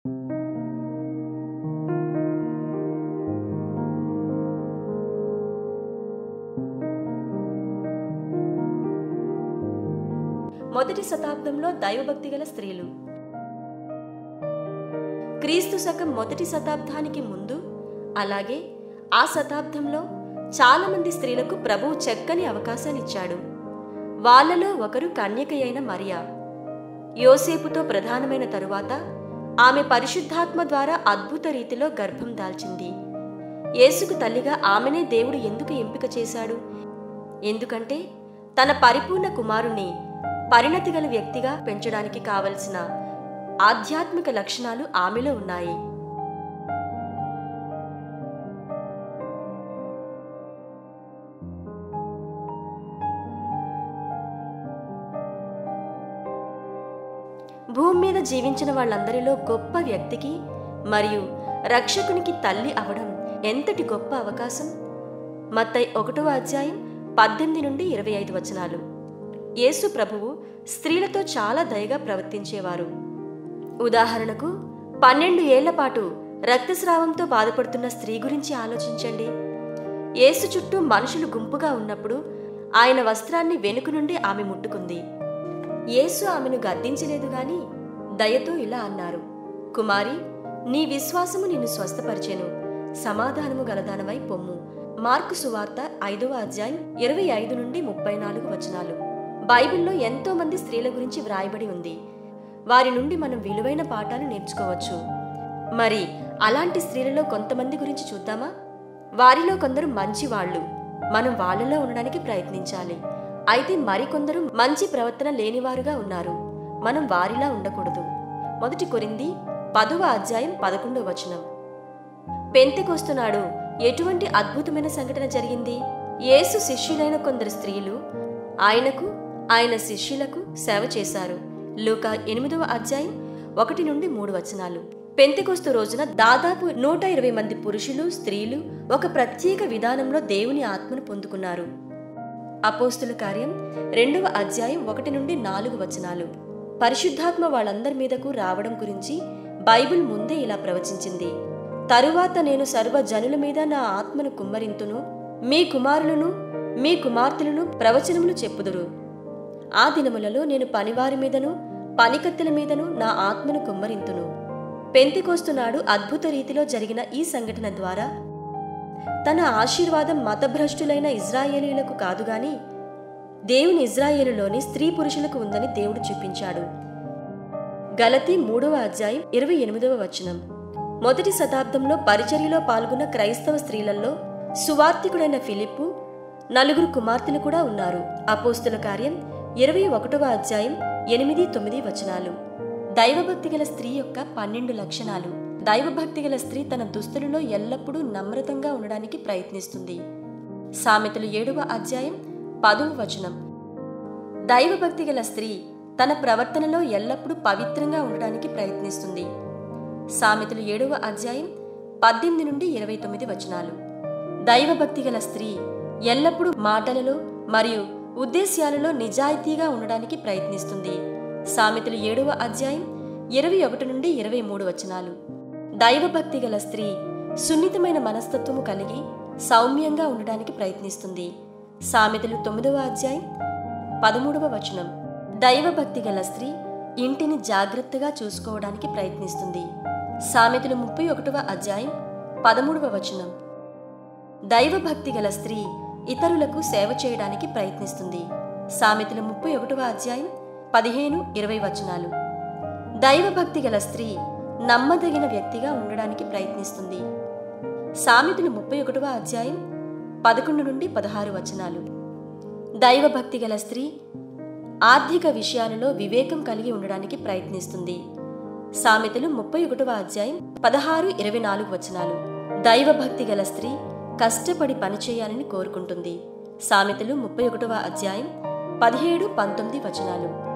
మొదటి శతాబ్దంలో దైవభక్తి గల స్త్రీలు. క్రీస్తు శకం మొదటి శతాబ్దానికి ముందు అలాగే ఆ శతాబ్దంలో చాలా మంది స్త్రీలకు ప్రభువు చక్కని అవకాశాన్నిచ్చాడు. వాళ్ళలో ఒకరు కన్యకయైన మరియా. యోసేపుతో ప్రధానమైన తరువాత ఆమె పరిశుద్ధాత్మ ద్వారా అద్భుత రీతిలో గర్భం దాల్చింది. యేసుకు తల్లిగా ఆమెనే దేవుడు ఎందుకు ఎంపిక చేశాడు? ఎందుకంటే తన పరిపూర్ణ కుమారుణ్ణి పరిణతి గల వ్యక్తిగా పెంచడానికి కావలసిన ఆధ్యాత్మిక లక్షణాలు ఆమెలో ఉన్నాయి. భూమి మీద జీవించిన వాళ్ళందరిలో గొప్ప వ్యక్తికి మరియు రక్షకునికి తల్లి అవడం ఎంతటి గొప్ప అవకాశం! మత్తయి 1వ అధ్యాయం 18 నుండి 25 వచనాలు. యేసు ప్రభువు స్త్రీలతో చాలా దయగా ప్రవర్తించేవారు. ఉదాహరణకు 12 ఏళ్ల పాటు రక్తస్రావంతో బాధపడుతున్న స్త్రీ గురించి ఆలోచించండి. యేసు చుట్టూ మనుషులు గుంపుగా ఉన్నప్పుడు ఆయన వస్త్రాన్ని వెనుక నుండి ఆమె ముట్టుకుంది. యేసు ఆమెను గద్దించలేదు గాని దయతో ఇలా అన్నారు, కుమారి, నీ విశ్వాసము నిన్ను స్వస్థపరిచెను, సమాధానము గలదానమై పొమ్ము. మార్కు సువార్త 5వ అధ్యాయం 25 నుండి 34 వచనాలు. బైబిల్లో ఎంతో మంది స్త్రీల గురించి వ్రాయబడి ఉంది. వారి నుండి మనం విలువైన పాఠాలు నేర్చుకోవచ్చు. మరి అలాంటి స్త్రీలలో కొంతమంది గురించి చూద్దామా? వారిలో కొందరు మంచివాళ్లు, మనం వాళ్ళలో ఉండడానికి ప్రయత్నించాలి. అయితే మరికొందరు మంచి ప్రవర్తన లేనివారుగా ఉన్నారు, మనం వారిలా ఉండకూడదు. 1 కొరింథీ 10వ అధ్యాయం 11వ వచనం. పెంతెకొస్తు నాడు ఎటువంటి అద్భుతమైన సంఘటన జరిగింది? యేసు శిష్యులైన కొందరు స్త్రీలు ఆయనకు, ఆయన శిష్యులకు సేవ చేశారు. లూకా 8వ అధ్యాయం 1 నుండి 3 వచనాలు. పెంతెకొస్తు రోజున దాదాపు 120 మంది పురుషులు, స్త్రీలు ఒక ప్రత్యేక విధానంలో దేవుని ఆత్మను పొందుకున్నారు. అపోస్తుల కార్యం 2వ అధ్యాయం 1 నుండి 4 వచనాలు. పరిశుద్ధాత్మ వాళ్ళందరి మీదకు రావడం గురించి బైబిల్ ముందే ఇలా ప్రవచించింది, తరువాత నేను సర్వ జనుల మీద నా ఆత్మను కుమ్మరింతును, మీ కుమారులను మీ కుమార్తెలను ప్రవచనములు చెప్పుదురు. ఆ దినములలో నేను పనివారి మీదను పనికత్తెల మీదను నా ఆత్మను కుమ్మరింతును. పెంతెకొస్తు నాడు అద్భుత రీతిలో జరిగిన ఈ సంఘటన ద్వారా తన ఆశీర్వాదం మతభ్రష్టులైన ఇజ్రాయేలీలకు కాదుగాని దేవుని ఇజ్రాయేలులోని స్త్రీ పురుషులకు ఉందని దేవుడు చూపించాడు. గలతీ 3వ అధ్యాయం 28వ వచనం. మొదటి శతాబ్దంలో పరిచర్యలో పాల్గొన్న క్రైస్తవ స్త్రీలలో సువార్తికుడైన ఫిలిప్పు 4 కుమార్తెలు కూడా ఉన్నారు. అపోస్తుల కార్యం 21వ అధ్యాయం 8-9 వచనాలు. దైవభక్తి గల స్త్రీ యొక్క 12 లక్షణాలు. దైవభక్తి గల స్త్రీ తన దుస్తులలో ఎల్లప్పుడూ నమ్రతంగా ఉండడానికి ప్రయత్నిస్తుంది. సామెతలు 7వ అధ్యాయం 10వ వచనం. దైవభక్తి గల స్త్రీ తన ప్రవర్తనలో ఎల్లప్పుడూ పవిత్రంగా ఉండడానికి ప్రయత్నిస్తుంది. సామెతలు 7వ అధ్యాయం 18 నుండి 29 వచనాలు. దైవభక్తి గల స్త్రీ ఎల్లప్పుడూ మాటలలో మరియు ఉద్దేశ్యాలలో నిజాయితీగా ఉండడానికి ప్రయత్నిస్తుంది. సామెతలు 7వ అధ్యాయం 21 నుండి 23 వచనాలు. దైవభక్తి గల స్త్రీ సున్నితమైన మనస్తత్వము కలిగి సౌమ్యంగా ఉండడానికి ప్రయత్నిస్తుంది. సామెతలు 9వ అధ్యాయం 13వ వచనం. దైవభక్తి గల స్త్రీ ఇంటిని జాగ్రత్తగా చూసుకోవడానికి ప్రయత్నిస్తుంది. సామెతలు 31వ అధ్యాయం 13వ వచనం. దైవభక్తి గల స్త్రీ ఇతరులకు సేవ చేయడానికి ప్రయత్నిస్తుంది. సామెతలు 31వ అధ్యాయం 15-20 వచనాలు. దైవభక్తి గల స్త్రీ నమ్మదగిన వ్యక్తిగా ఉండడానికి ప్రయత్నిస్తుంది. సామెతలు 31వ అధ్యాయం 11 నుండి 16 వచనాలు. దైవభక్తి గల స్త్రీ ఆర్థిక విషయాలలో వివేకం కలిగి ఉండడానికి ప్రయత్నిస్తుంది. సామెతలు 31వ అధ్యాయం 16-24 వచనాలు. దైవభక్తి గల స్త్రీ కష్టపడి పనిచేయాలని కోరుకుంటుంది. సామెతలు 31వ అధ్యాయం 17-19 వచనాలు.